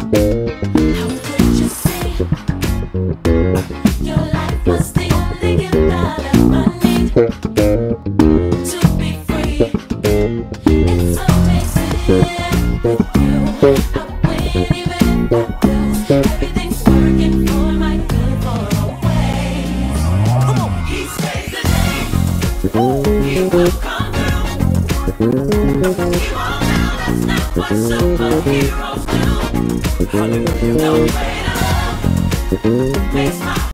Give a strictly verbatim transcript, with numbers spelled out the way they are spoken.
How could you say your life was the only gift I'll ever need to be free? It's amazing with you. I win even if I lose. Everything's working for my good for always. Come on, he stays the same. He will come through. He won't now. That's not what superheroes do. Hallelujah. No way to love makes my